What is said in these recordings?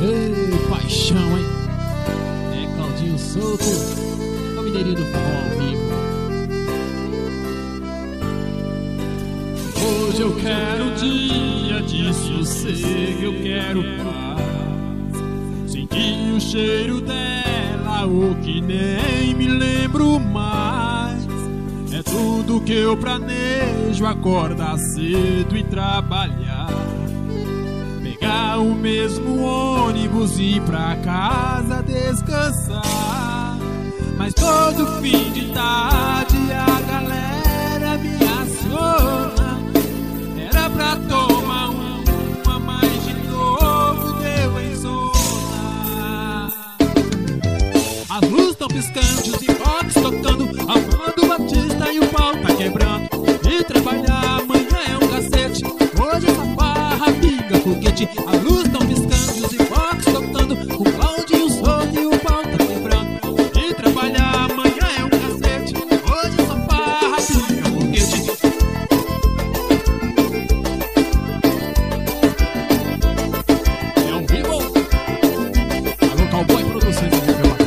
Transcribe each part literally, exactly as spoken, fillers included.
Ei, paixão, hein? É Claudinho Souto, o mineirinho do forró ao vivo. Hoje eu quero um dia de sossego, eu quero paz. Sentir o cheiro dela, o que nem me lembro mais. É tudo que eu planejo, acordar cedo e trabalhar. Pegar o mesmo ônibus e ir pra casa descansar. Mas todo fim de tarde a galera me aciona. Era pra tomar uma, mas de novo deu em zona. As luzes tão piscando, os inbox tocando, Amando Batista e o pau tá quebrando. E trabalhar amanhã é um cacete, hoje essa barra pinga foguete. As luzes tão piscando, os inbox tocando, o Claudinho Souto e o pau tá quebrando. E trabalhar amanhã é um cacete, hoje essa barra pinga foguete. É ao vivo. Alô, Cowboy Produções, meu patrão.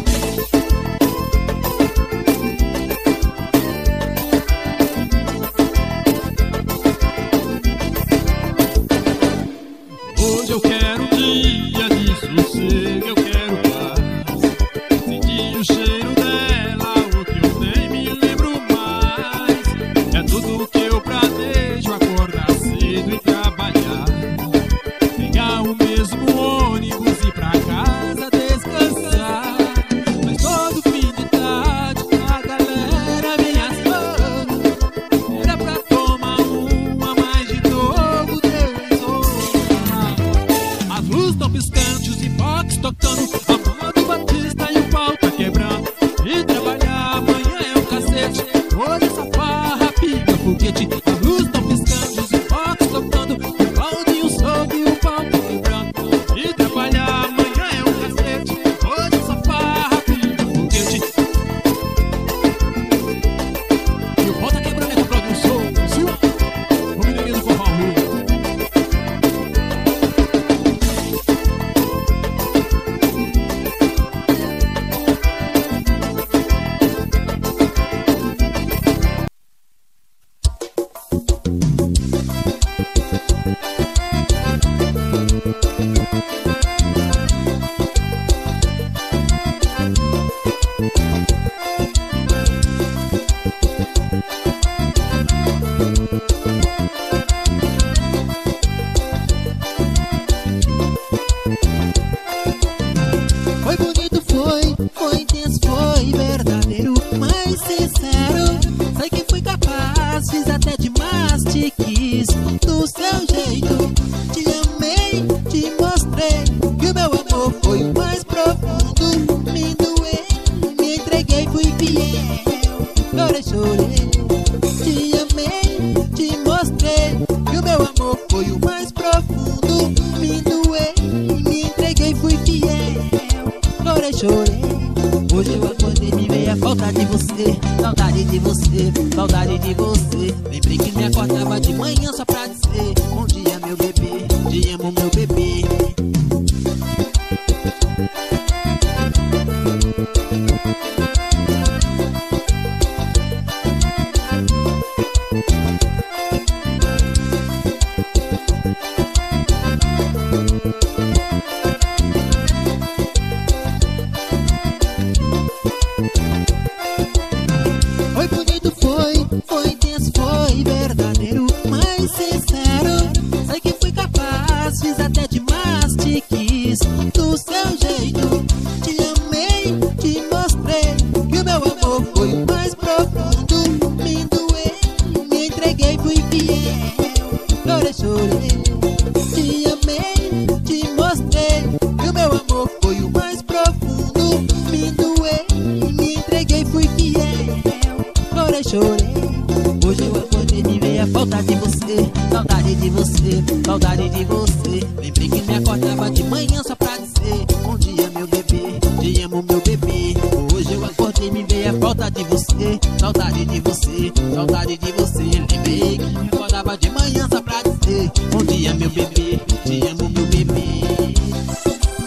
Hoje eu quero um dia de sossego, eu quero paz. Sentir o cheiro dela, o que eu nem me lembro mais. É tudo que eu planejo, acordar cedo e trabalhar. Pegar o mesmo ônibus e ir pra casa descansar. Mas todo fim de tarde a galera me aciona. Era pra tomar uma, mas de novo deu em zona. As luzes tão piscantes, os inbox tocando, Amando Batista e o pau tá quebrando. E trabalhar amanhã é um cacete, hoje essa farra pica foguete. As luzes tão piscando, os inbox tocando, o Claudinho Souto e o pau tá quebrando. E trabalhar amanhã é um cacete, hoje essa farra pica foguete. E o pau tá quebrando é com o Claudinho Souto, Silva, o mineirinho do forró ao vivo. Foi bonito, foi, foi intenso, foi verdadeiro, mas sincero. Sei que fui capaz, fiz até demais, te quis do seu jeito. Te amei, te mostrei que o meu amor foi o mais profundo. Me doei, me entreguei, fui fiel, chorei, chorei. Te amei, te mostrei que o meu amor foi o mais profundo. Me doei, me entreguei, fui fiel, chorei, chorei. Hoje eu acordei, me veio a falta de você, saudade de você, saudade de você. Lembrei que me acordava de manhã só pra dizer bom dia, meu bebê, te amo, meu bebê. Foi bonito, foi, foi intenso, foi verdadeiro, mas sincero. Sei que fui capaz, fiz até demais, te quis do seu jeito. Te amei, te mostrei que o meu amor foi o mais profundo. Me doei, me entreguei, fui fiel, chorei, chorei. Te amei, te mostrei que o meu amor foi o mais profundo. Me doei, me entreguei, fui fiel, chorei, chorei. Hoje eu acordei, me veio a falta de você, saudade de você, saudade de você. Lembrei que me acordava de manhã só pra dizer bom dia, meu bebê, te amo, meu bebê. Hoje eu acordei, me veio a falta de você, saudade de você, saudade de você. Lembrei que me acordava de manhã só pra dizer bom dia, meu bebê, te amo, meu bebê.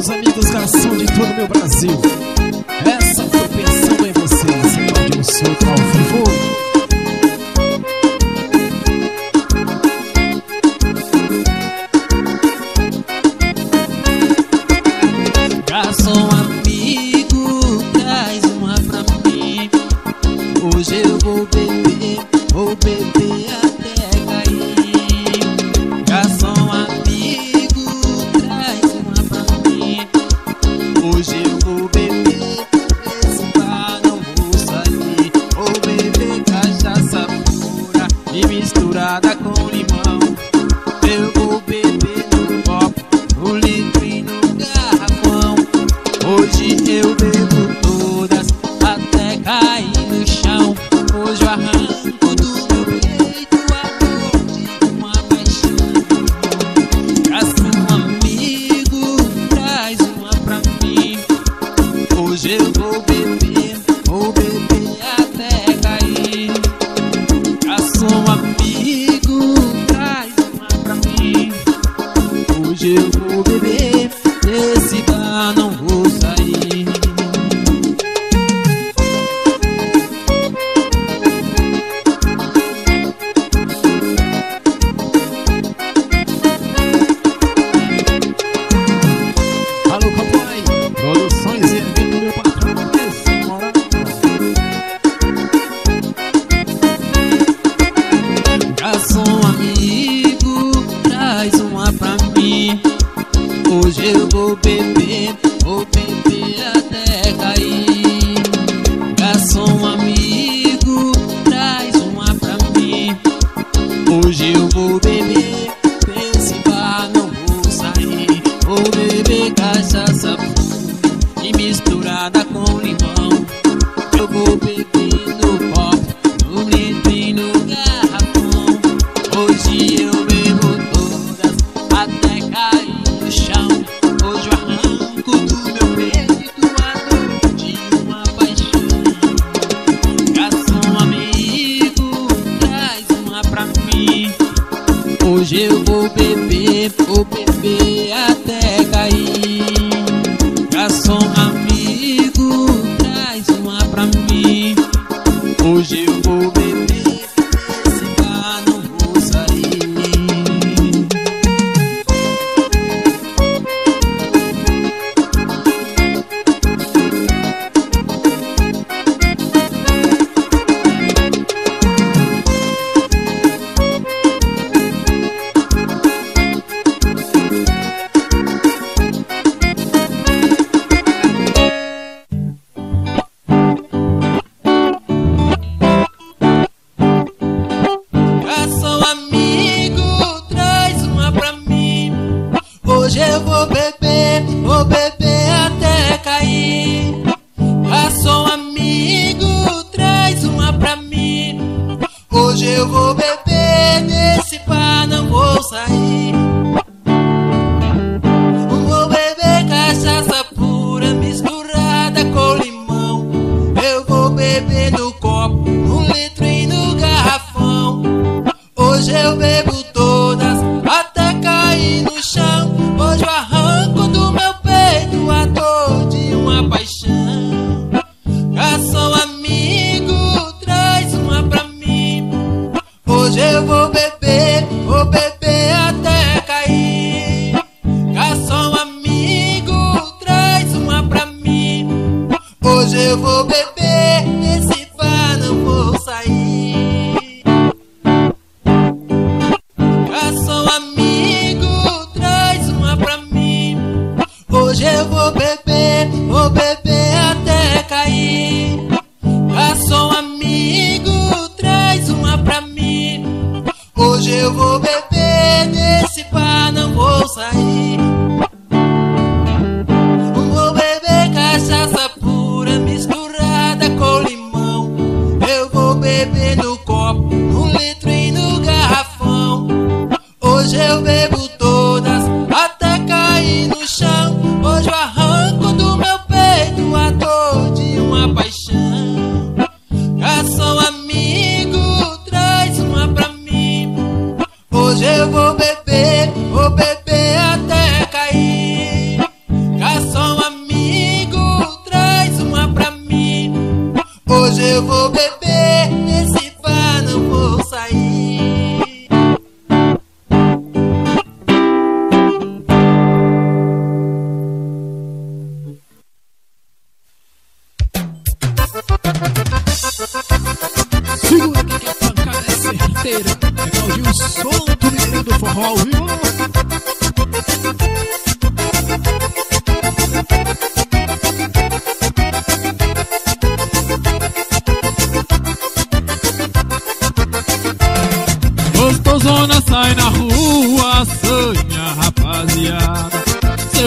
meus amigos garçom de todo o meu Brasil. Essa foi pensando em você, esse Claudinho Souto ao vivo. Garçom amigo, traz uma pra mim. Hoje eu vou beber, vou beber até cair. Garçom amigo, traz uma pra mim. Hoje eu vou beber, esse bar não vou sair. Vou beber cachaça pura e misturada com limão. Eu vou beber no copo, no litro e no garrafão. Hoje eu bebo todas até cair no chão. Hoje eu arranco do meu peito a dor de uma paixão. Garçom amigo, traz uma pra mim. Hoje eu vou beber, vou beber até cair. Garçom amigo, traz uma pra mim. Hoje eu vou beber, desse bar não vou sair. Alô, papai, produções e evento, meu patrão. Esse moral. Garçom amigo, traz uma pra mim. Hoje eu vou beber, vou beber até cair. Garçom amigo, traz uma pra mim. Hoje eu vou beber, desse bar não vou sair. Vou beber cachaça pura e misturada com limão. Eu vou beber no copo, no litro e no garrafão. Hoje eu bebo todas até cair no chão. Hoje eu arranco do meu peito a dor de uma paixão. Garçom amigo, traz uma pra mim. Hoje eu vou beber, vou beber até cair. Garçom amigo, traz uma pra mim. Hoje eu vou beber, esse bar não vou sair. Garçom amigo, traz uma pra mim. Hoje eu vou beber, vou beber até cair. Garçom amigo, traz uma pra mim. Hoje eu vou beber, desse bar não vou sair. Vou beber cachaça pura misturada com limão. Eu vou beber no copo, no litro e no garrafão. Hoje eu bebo todas até cair no chão. Hoje eu arranco do meu peito a dor de uma paixão. Garçom amigo, traz uma pra mim. Hoje eu vou beber, vou beber até cair. Garçom amigo, traz uma pra mim. Hoje eu vou beber, nesse bar não vou sair. Garçom amigo, traz uma pra mim. Hoje eu vou beber, vou beber até cair. Garçom amigo, traz uma pra mim. Hoje eu vou beber, nesse bar não vou sair. Vou beber cachaça pura misturada com limão. Eu vou beber no copo, no litro e no garrafão. Hoje eu bebo todas até cair no chão. Hoje eu arranco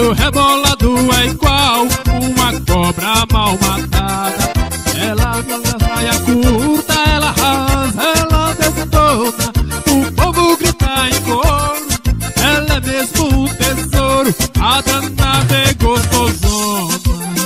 seu rebolado é igual uma cobra mal matada. Ela usa saia curta, ela arrasa, ela detona. O povo grita em coro, ela é mesmo um tesouro. A danada é gostosona.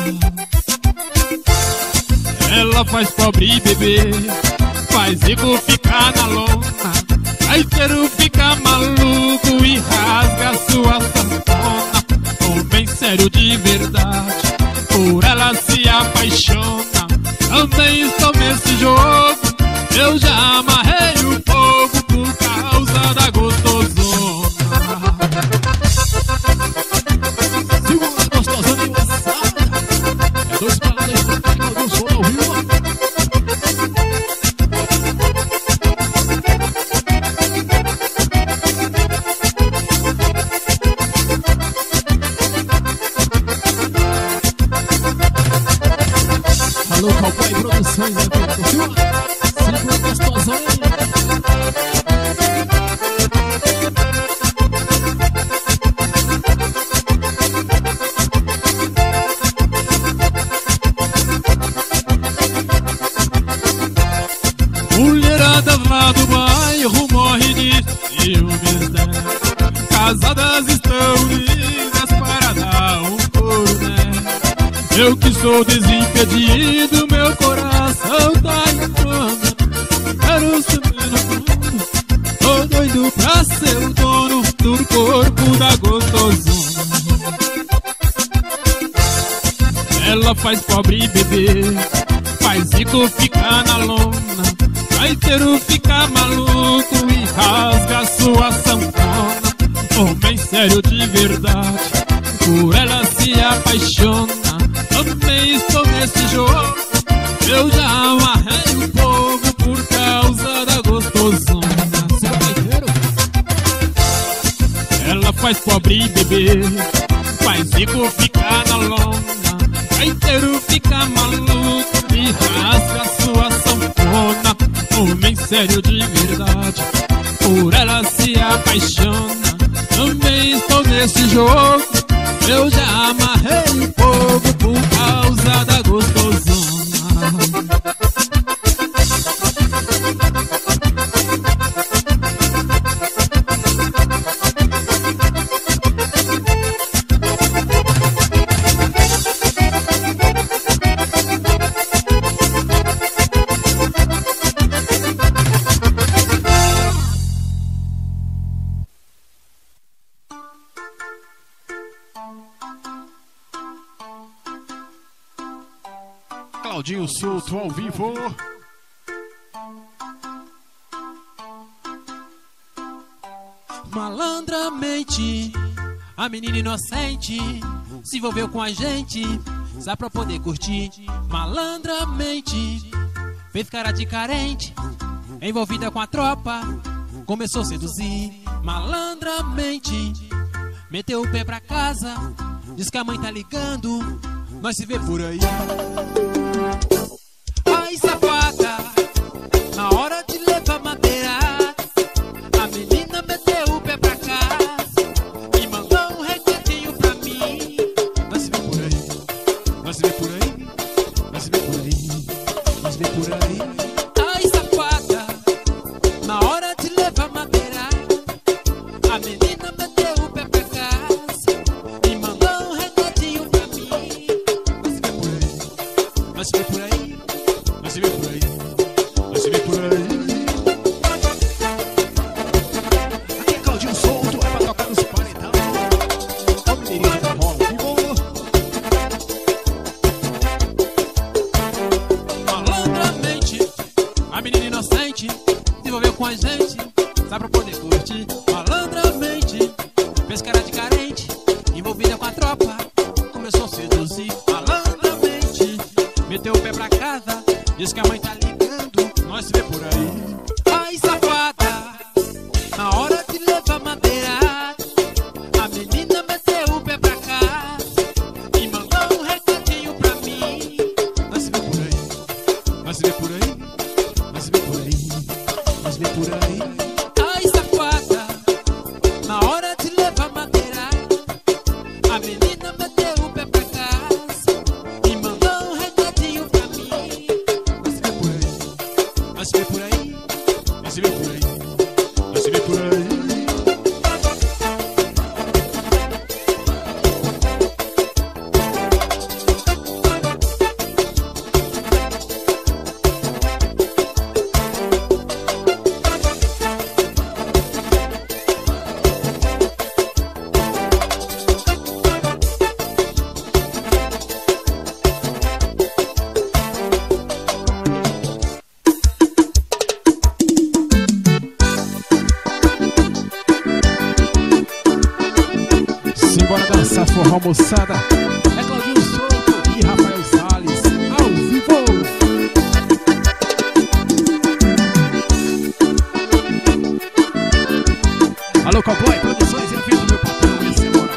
Ela faz pobre beber, faz rico ficar na lona. Gaiteiro fica maluco e rasga sua sanfona. Homem sério de verdade, por ela se apaixona. Também estou nesse jogo, eu já amarrei o povo por causa da gostosona. Segura gostosona engraçada. É dois baladas pra cá, do som ao vivo. Alô, Cowboy Produções, né? Segura gostosona. Mulherada lá do bairro morre de ciúmes dela. Casadas estão unidas para dar um couro nela. Eu que sou desimpedido, meu coração tá em cama. Quero sumir no mundo, tô doido pra ser o dono do corpo da gostosona. Ela faz pobre beber, faz rico ficar na lona. Gaiteiro fica maluco e rasga sua sanfona. Homem sério de verdade, por ela se apaixona. Também estou nesse jogo, eu já amarrei o povo por causa da gostosona. Seu gaiteiro. Ela faz pobre beber, faz rico ficar na lona. Gaiteiro fica maluco e rasga sua sanfona. Homem sério de verdade, por ela se apaixona. Também estou nesse jogo, eu já amarrei o povo por causa da gostosona. Claudinho Souto ao vivo. Malandramente, a menina inocente se envolveu com a gente só pra poder curtir. Malandramente, fez cara de carente, envolvida com a tropa, começou a seduzir. Malandramente, meteu o pé pra casa, diz que a mãe tá ligando, nós se vê por aí. Ai, safada, na hora de levar madeira, a menina meteu o pé pra casa e mandou um recadinho pra mim. Nós se vê por aí, nós se vê por aí, nós se vê por aí, nós se vê por aí. Ai, safada, na hora de levar madeira, a menina meteu o pé pra casa e mandou um recadinho pra mim. Nós se vê por aí, nós se vê por aí, nós se vê por aí, nós se vê por aí. Aqui é Claudinho Souto, é pra tocar nos paredão. Ó, menino da rola, Malandramente, a menina inocente se envolveu com a gente só pra poder curtir. Malandramente, fez cara de carente, envolvida com a tropa, começou a seduzir. Malandramente, meteu o pé pra casa, diz que a mãe tá ligando, nós se vê por aí. Ai, safada, na hora de levar madeira, a menina meteu o pé pra casa e mandou um recadinho pra mim. Nós se vê por aí, nós se vê por aí, nós se vê por aí, nós se vê por aí. Ai, safada, na hora de levar madeira, a menina forró, moçada. É Claudinho Souto e Rafael Salles, ao vivo. Alô, Cowboy, produções e avisa meu patrão, esse é moral.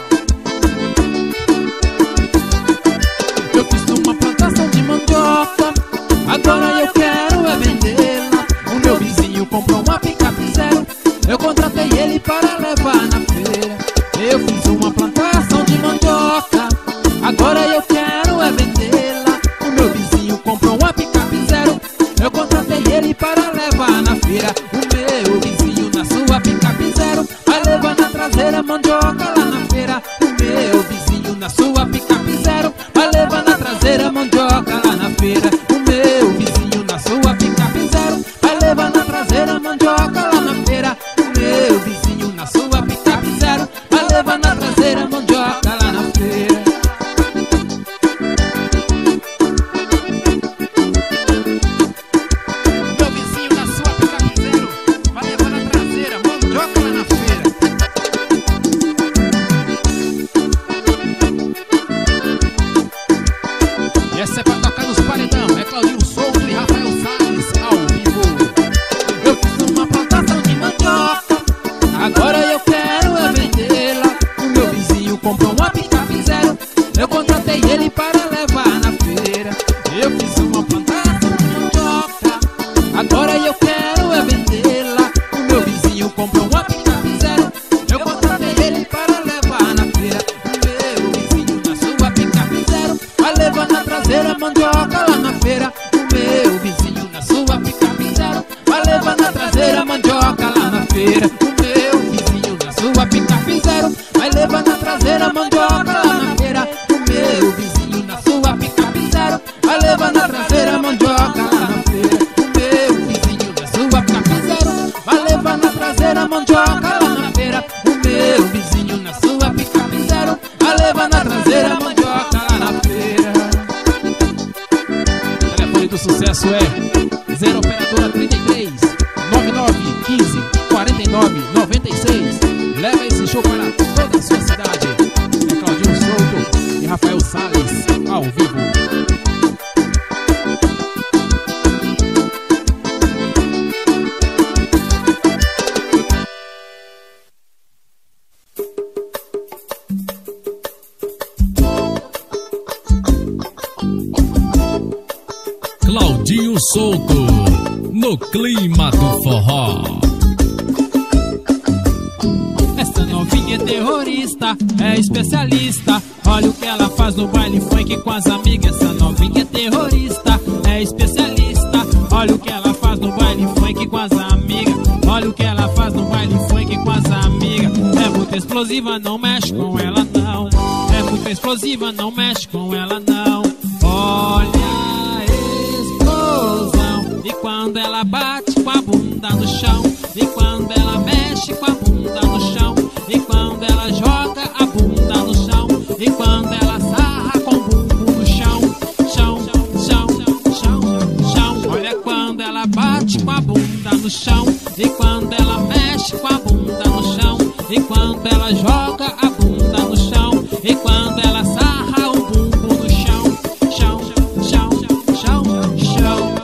Eu fiz uma plantação de mandioca, agora eu quero é vendê-la. O meu vizinho comprou uma picape zero, eu contratei ele para levar na feira. Eu fiz uma plantação de mandioca, agora eu quero é vendê-la. O meu vizinho comprou uma picape zero, eu contratei ele para levar na feira. O meu vizinho na sua picape zero vai levar na traseira mandioca lá na feira. O meu vizinho na sua picape zero vai levar na traseira mandioca lá na feira. O meu vizinho na sua picape zero vai levar na traseira mandioca lá na feira. O meu vizinho na sua picape zero vai levar na traseira mandioca lá na feira. Meu vizinho na sua picape zero vai levar na traseira mandioca lá na feira. E essa é pra tocar nos paredão, é Claudinho Souto e Rafael Salles, ao vivo. Eu fiz uma plantação de mandioca, agora eu quero é vendê-la. O meu vizinho comprou uma picape zero, eu contratei ele para levar na feira. Eu fiz uma plantação de mandioca, agora eu quero é vendê-la. O meu vizinho comprou uma picape zero, eu contratei ele para levar na feira. O meu vizinho na sua picape zero vai levar na traseira mandioca lá na feira. O meu vizinho na sua picape zero vai levar na traseira mandioca lá na feira. O meu vizinho na sua picape zero vai levar na traseira mandioca lá na feira. O meu vizinho na sua picape zero vai levar na traseira mandioca lá na feira. O meu vizinho na sua picape zero vai levar na traseira mandioca lá na feira. O meu vizinho na sua picape zero vai levar na traseira mandioca lá na feira. O telefone do sucesso é zero operadora trinta e três, nove nove um cinco, quatro nove nove seis. Leva esse show para toda a sua cidade. É Claudinho Souto e Rafael Salles, ao vivo. Claudinho Souto, no clima do forró. Essa novinha é terrorista, é especialista. Olha o que ela faz no baile funk com as amigas. Essa novinha é terrorista, é especialista. Olha o que ela faz no baile funk com as amigas. Olha o que ela faz no baile funk com as amigas. É muito explosiva, não mexe com ela não. É muito explosiva, não mexe com ela não. Olha a explosão. E quando ela bate com a bunda no chão, e quando ela mexe com a bunda no chão, e quando ela joga a bunda no chão, e quando ela sarra com o bumbum no chão, chão, chão, chão, chão. Olha quando ela bate com a bunda no chão, e quando ela mexe com a bunda no chão, e quando ela joga a bunda no chão, e quando ela sarra o bumbum no chão, chão, chão, chão, chão.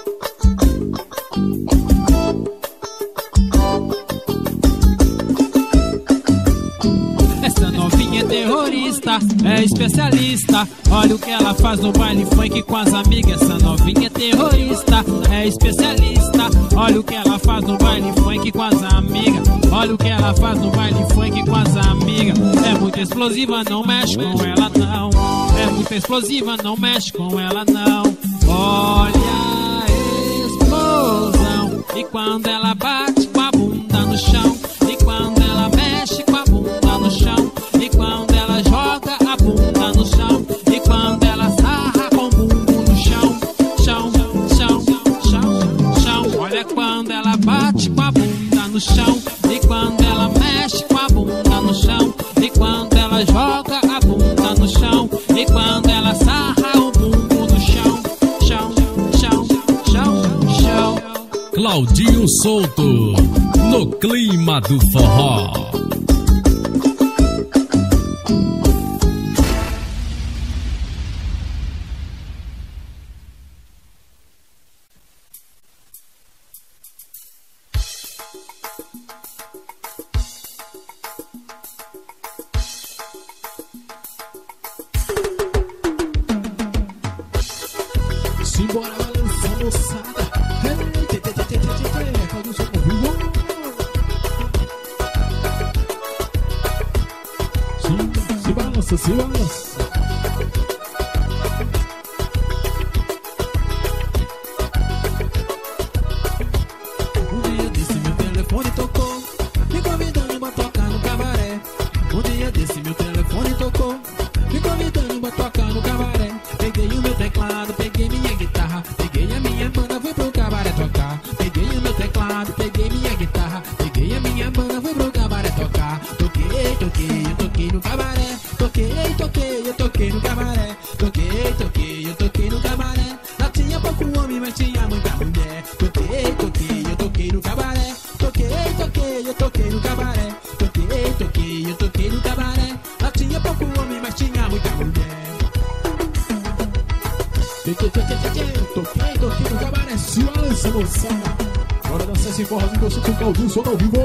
Essa novinha é terrorista, é especialista. Olha o que ela faz no baile funk com as amigas. Essa novinha é terrorista, é especialista. Olha o que ela faz no baile funk com as amigas. Olha o que ela faz no baile funk com as amigas. É muito explosiva, não mexe com ela não. É muito explosiva, não mexe com ela não. Olha a explosão. E quando ela bate com a bunda no chão, e quando ela mexe com a bunda no chão, e quando ela joga a bunda no chão, e quando ela sarra com o bumbum no chão, chão, chão, chão, chão. Olha quando ela bate com a bunda no chão, e quando ela mexe com a bunda no chão, e quando ela joga a bunda no chão, e quando ela sarra o bumbum no chão, chão, chão, chão, chão. Claudinho Souto, no clima do forró. Simbora balançar, moçada. Hey, tê, tê, tê, tê, tê, tê. Claudinho Som ao vivo. Se, se balança, se balança. Um dia desse meu telefone tocou, me convidando pra tocar no cabaré. Um dia desse meu telefone tocou, me convidando pra tocar no cabaré. Peguei o meu teclado, peguei minha guitarra, peguei a minha banda, fui pro cabaré tocar. Peguei o meu teclado, peguei minha guitarra, peguei a minha banda, fui pro cabaré tocar. Toquei, toquei, eu toquei no cabaré. Toquei, toquei, eu toquei no cabaré. Toquei, toquei, eu toquei no cabaré. Lá tinha pouco homem, mas tinha muita mulher. Toquei, toquei, eu toquei no cabaré. Toquei, toquei, eu toquei no cabaré. Toquei, toquei, eu toquei no cabaré. Lá tinha pouco homem, mas tinha muita mulher. Toquei, toquei, toquei no cabaré. Se balança, moçada. Bora dançar esse forró de você com o Claudinho Som ao vivo.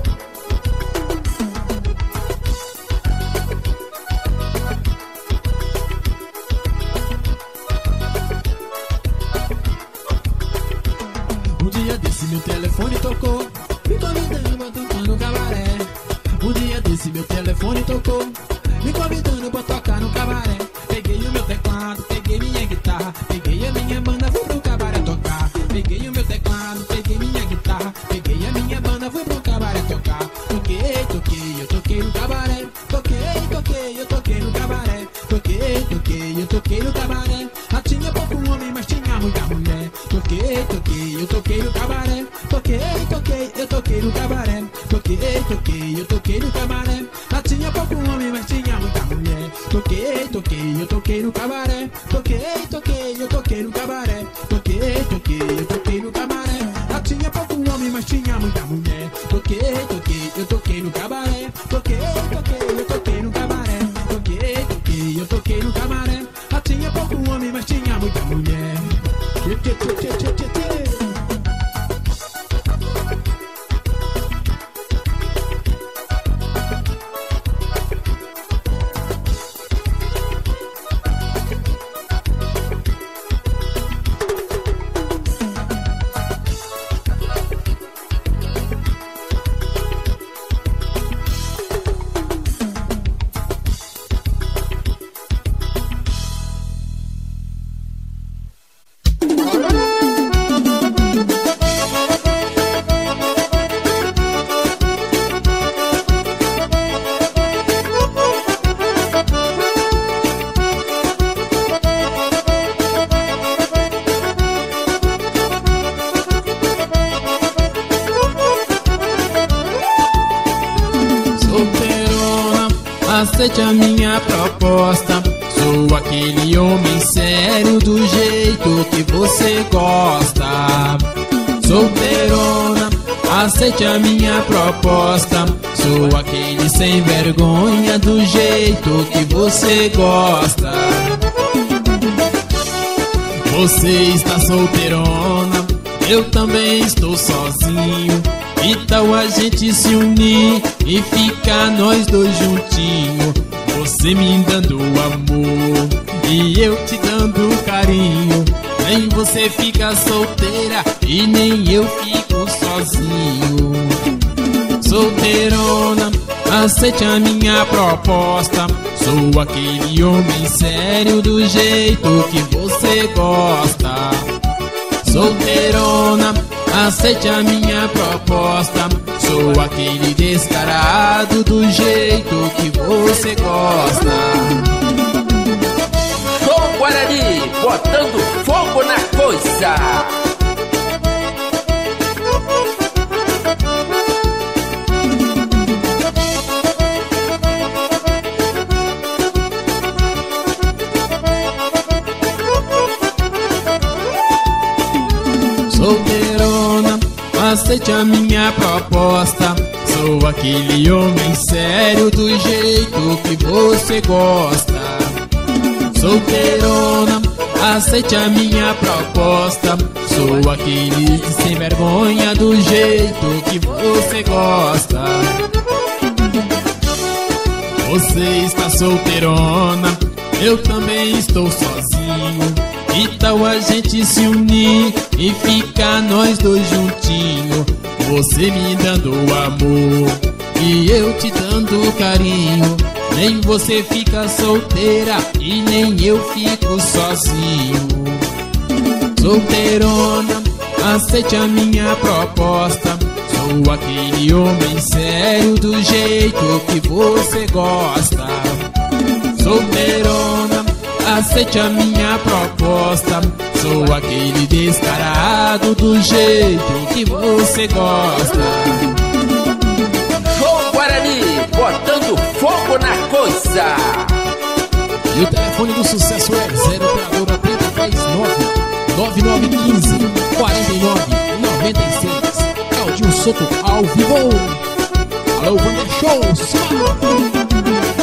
Um dia desse meu telefone tocou, me convidando pra tocar no cabaré. Um dia desse meu telefone tocou, me convidando pra tocar no cabaré. Peguei o meu teclado, peguei minha guitarra, peguei a minha banda, fui pro cabaré tocar. Peguei o meu teclado, peguei minha guitarra, peguei a minha banda, fui pro cabaré tocar. Toquei, toquei, eu toquei no cabaré. Toquei, toquei, eu toquei no cabaré. Toquei, toquei, eu toquei no cabaré. Lá tinha pouco homem, mas tinha muita mulher. Toquei, toquei, eu toquei no cabaré. Toquei, toquei, eu toquei no cabaré. Toquei, toquei, eu toquei no cabaré. Lá tinha pouco homem, mas tinha muita mulher. Toquei, toquei, eu toquei no cabaré. Toquei, toquei, eu toquei no cabaré. Toquei, toquei, eu toquei no cabaré. Lá tinha pouco homem, mas tinha muita mulher. Toquei, toquei, eu toquei no cabaré. Toquei, toquei, eu toquei no cabaré. Toquei, toquei, eu toquei no cabaré. Lá tinha pouco homem, mas tinha muita mulher. Tchê, tchê, tchê, tchê, tchê, tchê, tchê. Aceite a minha proposta. Sou aquele homem sério do jeito que você gosta. Solteirona, aceite a minha proposta. Sou aquele sem vergonha do jeito que você gosta. Você está solteirona, eu também estou sozinho. Que tal a gente se unir e ficar nós dois juntinhos? Você me dando amor e eu te dando carinho. Nem você fica solteira e nem eu fico sozinho. Solteirona, aceite a minha proposta. Sou aquele homem sério do jeito que você gosta. Solteirona, aceite a minha proposta. Sou aquele descarado do jeito que você gosta. Tom Guarani, botando fogo na coisa. Solteirona, aceite a minha proposta. Sou aquele homem sério do jeito que você gosta. Solteirona, aceite a minha proposta. Sou aquele sem vergonha do jeito que você gosta. Você está solteirona, eu também estou sozinho. Que tal a gente se unir e ficar nós dois juntinhos? Você me dando amor e eu te dando carinho. Nem você fica solteira e nem eu fico sozinho. Solteirona, aceite a minha proposta. Sou aquele homem sério do jeito que você gosta. Solteirona, aceite a minha proposta. Sou aquele descarado do jeito que você gosta. Show Guarani, botando fogo na coisa. E o telefone do sucesso é zero operadora trinta e três nove nove nove um cinco quatro nove nove seis. Claudinho Soto ao vivo. Alô, Wander Show.